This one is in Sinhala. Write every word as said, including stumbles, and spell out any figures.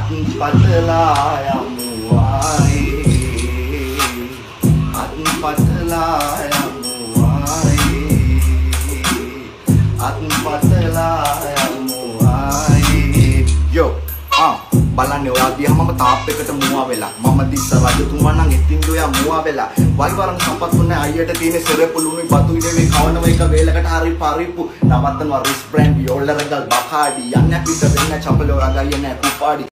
අත්පතලා යමු ආයේ අත්පතලා යමු ආයේ අත්පතලා යමු ආයේ යෝ ආ බලන්නේ ඔයා දිහා මම තාප් එකට මුවා වෙලා මම දිස්ස රජතුමා නම් ඉතින් ඔයා මුවා වෙලා වල්වරන් සම්පත් උන්නේ අයියට තියෙන සෙරපුලුනේ බතු ඉඩේ කවනම එක වේලකට හරි පරිප්පු නවත්තනවා රිස් බ්‍රෑන්ඩ් යෝල්ලරගල් බකාඩි යන්නේ පිට වෙන්න චපල ඔයා ගියේ නෑ කුපාඩි